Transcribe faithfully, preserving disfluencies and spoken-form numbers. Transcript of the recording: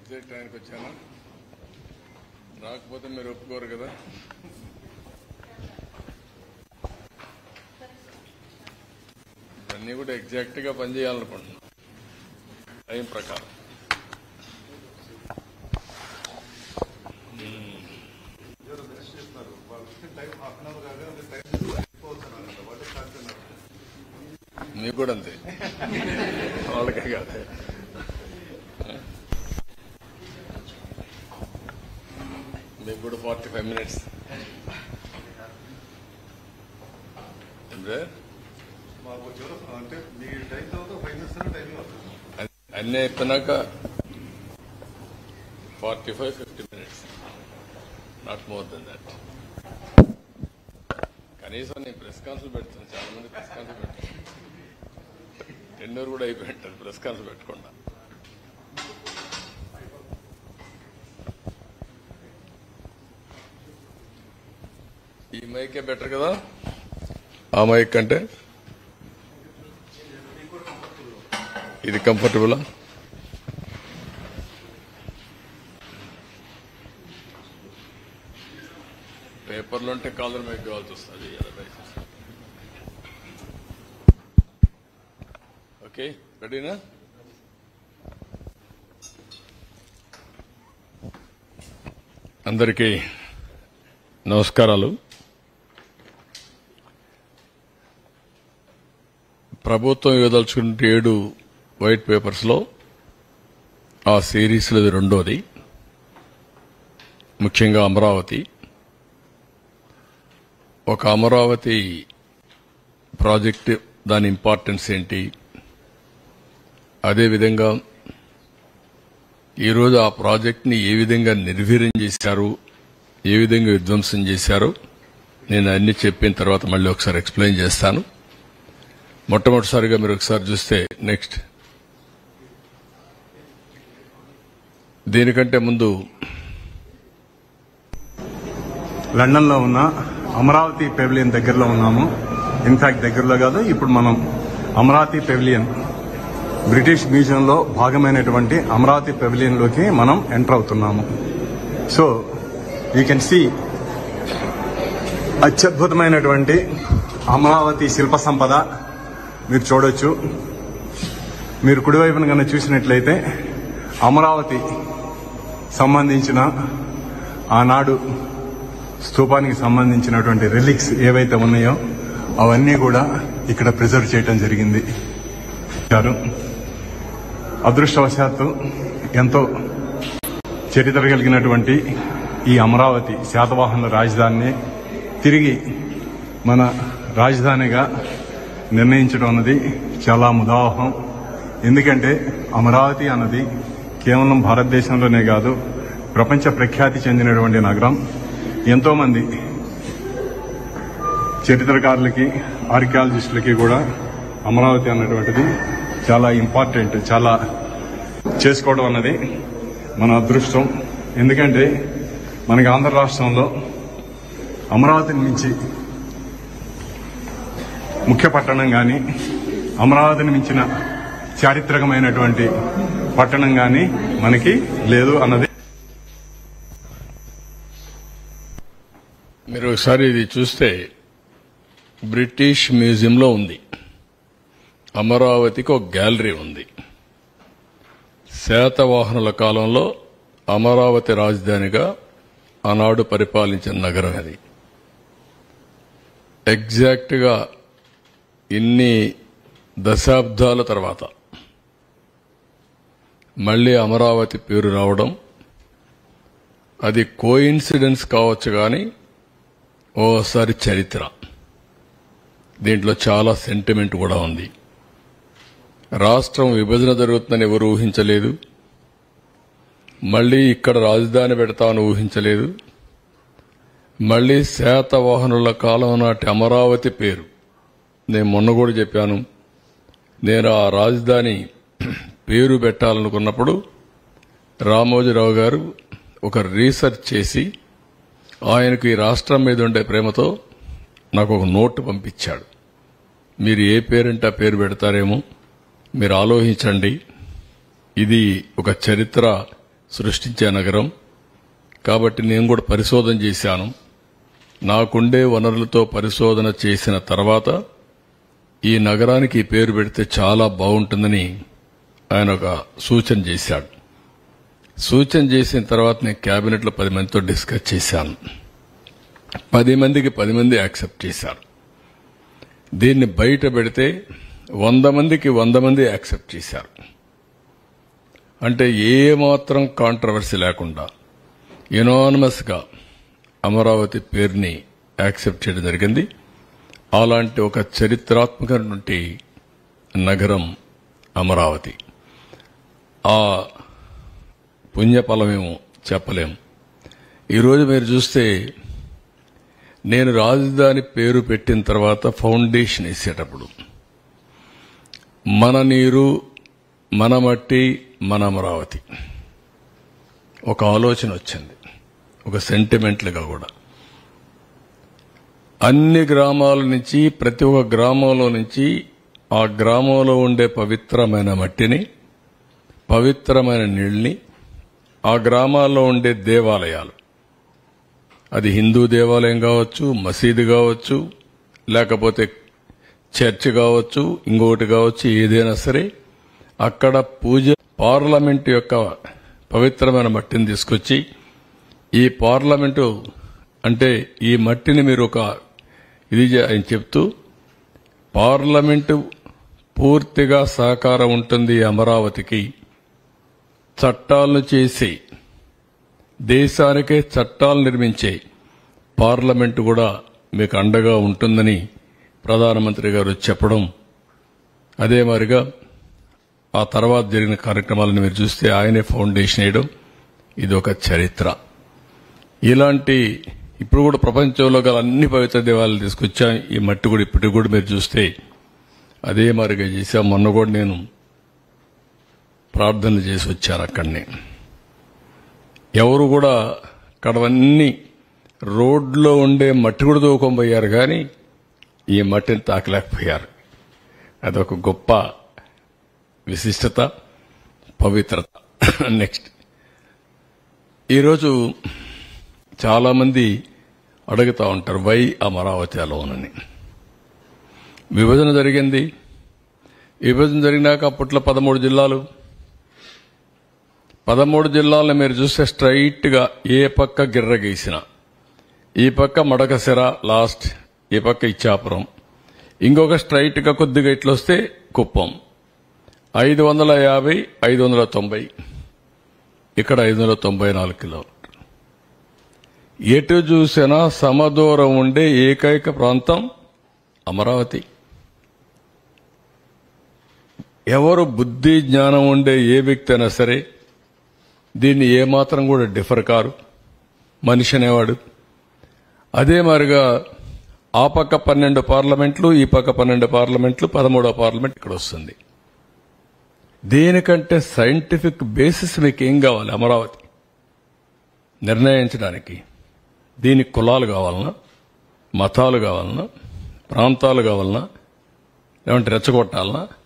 Exact టైంకి వచ్చానా? రాకపోతే మీరు ఒప్పుకోరు కదా. ఇవన్నీ కూడా ఎగ్జాక్ట్ గా పనిచేయాలనుకుంటున్నాం టైం ప్రకారం. మీకు కూడా అంతే, వాళ్ళకే కాదు. మీకు కూడా ఫార్టీ ఫైవ్ మినిట్స్ అన్నీ అయిపోయినాక forty five fifty minutes, not more then that. కనీసం నేను ప్రెస్ కాన్ఫరెన్స్ పెడుతున్నాను, చాలా మంది ప్రెస్ కాన్ఫరెన్స్ పెడుతున్నాను. టెన్నర్ కూడా అయిపోయింటారు ప్రెస్ కాన్ఫరెన్స్ పెట్టకుండా. ఈ మైకే బెటర్ కదా ఆ మైక్ కంటే? ఇది కంఫర్టబులా? పేపర్లో ఉంటే కాలర్ మైక్ కావాల్సి వస్తుంది. ఓకే, రెడీనా? అందరికీ నమస్కారాలు. ప్రభుత్వం ఇవ్వదలుచుకున్న ఏడు వైట్ పేపర్స్ లో ఆ సిరీస్ లో ఇది రెండోది. ముఖ్యంగా అమరావతి, ఒక అమరావతి ప్రాజెక్ట్, దాని ఇంపార్టెన్స్ ఏంటి, అదేవిధంగా ఈరోజు ఆ ప్రాజెక్ట్ ని ఏ విధంగా నిర్వీర్యం చేశారు, ఏ విధంగా విధ్వంసం చేశారు, నేను అన్ని చెప్పిన తర్వాత మళ్ళీ ఒకసారి ఎక్స్ప్లెయిన్ చేస్తాను. మొట్టమొదటిసారిగా మీరు ఒకసారి చూస్తే నెక్స్ట్, దీనికంటే ముందు లండన్ లో ఉన్న అమరావతి పెవిలియన్ దగ్గరలో ఉన్నాము. ఇన్ఫాక్ట్ దగ్గరలో కాదు, ఇప్పుడు మనం అమరావతి పెవిలియన్, బ్రిటిష్ మ్యూజియంలో భాగమైనటువంటి అమరావతి పెవిలియన్ లోకి మనం ఎంటర్ అవుతున్నాము. సో యూ కెన్ సీ అత్యద్భుతమైనటువంటి అమరావతి శిల్ప సంపద మీరు చూడొచ్చు. మీరు కుడివైపున కన్నా చూసినట్లయితే అమరావతి సంబంధించిన ఆనాడు స్తూపానికి సంబంధించినటువంటి రిలిక్స్ ఏవైతే ఉన్నాయో అవన్నీ కూడా ఇక్కడ ప్రిజర్వ్ చేయడం జరిగింది. అదృష్టవశాత్తు ఎంతో చరిత్ర కలిగినటువంటి ఈ అమరావతి శాతవాహనుల రాజధానిని తిరిగి మన రాజధానిగా నిర్ణయించడం అన్నది చాలా ముదావహం. ఎందుకంటే అమరావతి అన్నది కేవలం భారతదేశంలోనే కాదు, ప్రపంచ ప్రఖ్యాతి చెందినటువంటి నగరం. ఎంతో మంది చరిత్రకారులకి, ఆర్కియాలజిస్టులకి కూడా అమరావతి అన్నటువంటిది చాలా ఇంపార్టెంట్. చాలా చేసుకోవడం అన్నది మన అదృష్టం. ఎందుకంటే మనకి ఆంధ్ర రాష్ట్రంలో అమరావతిని మించి ముఖ్య పట్టణం కానీ, అమరావతిని మించిన చారిత్రకమైనటువంటి పట్టణం కానీ మనకి లేదు అన్నది. మీరు ఒకసారి ఇది చూస్తే బ్రిటిష్ మ్యూజియంలో ఉంది. అమరావతికి ఒక గ్యాలరీ ఉంది. శాతవాహనుల కాలంలో అమరావతి రాజధానిగా ఆనాడు పరిపాలించిన నగరం అది. ఎగ్జాక్ట్ గా ఇన్ని దశాబ్దాల తర్వాత మళ్లీ అమరావతి పేరు రావడం, అది కోఇన్సిడెన్స్ కావచ్చు కానీ ఓసారి చరిత్ర. దీంట్లో చాలా సెంటిమెంట్ కూడా ఉంది. రాష్ట్రం విభజన జరుగుతుందని ఎవరు ఊహించలేదు. మళ్లీ ఇక్కడ రాజధాని పెడతామని ఊహించలేదు. మళ్లీ శాతవాహనుల కాలం నాటి అమరావతి పేరు, నేను మొన్న కూడా చెప్పాను, నేను ఆ రాజధాని పేరు పెట్టాలనుకున్నప్పుడు రామోజీరావు గారు ఒక రీసెర్చ్ చేసి ఆయనకు ఈ రాష్ట్రం మీద ఉండే ప్రేమతో నాకు ఒక నోట్ పంపించాడు. మీరు ఏ పేరంటే ఆ పేరు పెడతారేమో, మీరు ఆలోచించండి. ఇది ఒక చరిత్ర సృష్టించే నగరం. కాబట్టి నేను కూడా పరిశోధన చేశాను. నాకుండే వనరులతో పరిశోధన చేసిన తర్వాత ఈ నగరానికి ఈ పేరు పెడితే చాలా బాగుంటుందని ఆయన ఒక సూచన చేశాడు. సూచన చేసిన తర్వాత నేను కేబినెట్లో పది మందితో డిస్కస్ చేశాను. పది మందికి పది మంది యాక్సెప్ట్ చేశారు. దీన్ని బయట పెడితే వంద మందికి వంద మంది యాక్సెప్ట్ చేశారు. అంటే ఏమాత్రం కాంట్రవర్సీ లేకుండా యునానిమస్ గా అమరావతి పేరుని యాక్సెప్ట్ చేయడం జరిగింది. అలాంటి ఒక చరిత్రాత్మకమైనటువంటి నగరం అమరావతి. ఆ పుణ్యఫలమేమో చెప్పలేం. ఈరోజు మీరు చూస్తే నేను రాజధాని పేరు పెట్టిన తర్వాత ఫౌండేషన్ వేసేటప్పుడు మన నీరు, మన మట్టి, మన అమరావతి ఒక ఆలోచన వచ్చింది, ఒక సెంటిమెంట్లుగా కూడా. అన్ని గ్రామాల నుంచి, ప్రతి ఒక్క గ్రామంలో నుంచి ఆ గ్రామంలో ఉండే పవిత్రమైన మట్టిని, పవిత్రమైన నీళ్ళని, ఆ గ్రామాల్లో ఉండే దేవాలయాలు, అది హిందూ దేవాలయం కావచ్చు, మసీదు కావచ్చు, లేకపోతే చర్చ్ కావచ్చు, ఇంకొకటి కావచ్చు, ఏదైనా సరే అక్కడ పూజ, పార్లమెంటు యొక్క పవిత్రమైన మట్టిని తీసుకొచ్చి, ఈ పార్లమెంటు అంటే ఈ మట్టిని మీరు ఒక ఇది ఆయన చెప్తూ, పార్లమెంటు పూర్తిగా సహకారం ఉంటుంది అమరావతికి, చట్టాలను చేసి దేశానికే చట్టాలు నిర్మించే పార్లమెంటు కూడా మీకు అండగా ఉంటుందని ప్రధానమంత్రి గారు చెప్పడం. అదే మాదిరిగా ఆ తర్వాత జరిగిన కార్యక్రమాలను మీరు చూస్తే ఆయనే ఫౌండేషన్ వేయడం, ఇది ఒక చరిత్ర. ఇలాంటి ఇప్పుడు కూడా ప్రపంచంలో గల అన్ని పవిత్ర దేవాలయాలు తీసుకొచ్చాం. ఈ మట్టి కూడా ఇప్పటికి కూడా మీరు చూస్తే అదే మాదిరిగా చేశాం. మొన్న కూడా నేను ప్రార్థనలు చేసి వచ్చాను అక్కడనే. ఎవరు కూడా అక్కడవన్నీ రోడ్లో ఉండే మట్టి కూడా తోకొనిపోయారు, కానీ ఈ మట్టిని తాకలేకపోయారు. అదొక గొప్ప విశిష్టత, పవిత్రత. నెక్స్ట్, ఈరోజు చాలా మంది అడుగుతా ఉంటారు వై అమరావతి అలోనని. విభజన జరిగింది. విభజన జరిగినాక అప్పట్లో పదమూడు జిల్లాలు పదమూడు జిల్లాలను మీరు చూస్తే స్ట్రైట్ గా ఏ పక్క గిర్ర గీసిన, ఈ పక్క మడకసిర లాస్ట్, ఈ పక్క ఇచ్చాపురం, ఇంకొక స్ట్రైట్ గా కొద్దిగా ఇట్లొస్తే కుప్పం. ఐదు వందల యాభై ఐదు వందల తొంభై ఇక్కడ ఐదు వందల తొంభై నాలుగు కిలోమీటర్. ఎటు చూసినా సమదూరం ఉండే ఏకైక ప్రాంతం అమరావతి. ఎవరు బుద్ధి జ్ఞానం ఉండే ఏ వ్యక్తి అయినా సరే దీన్ని ఏమాత్రం కూడా డిఫర్ కారు మనిషి అనేవాడు. అదే మాదిరిగా ఆ పక్క పన్నెండు పార్లమెంట్లు, ఈ పక్క పన్నెండు పార్లమెంట్లు, పదమూడో పార్లమెంట్ ఇక్కడ వస్తుంది. దేనికంటే సైంటిఫిక్ బేసిస్ మీకు ఏం కావాలి అమరావతి నిర్ణయించడానికి? దీనికి కులాలు కావాలన్నా, మతాలు కావాలన్నా, ప్రాంతాలు కావాలన్నా, లేదంటే రెచ్చగొట్టాలన్నా,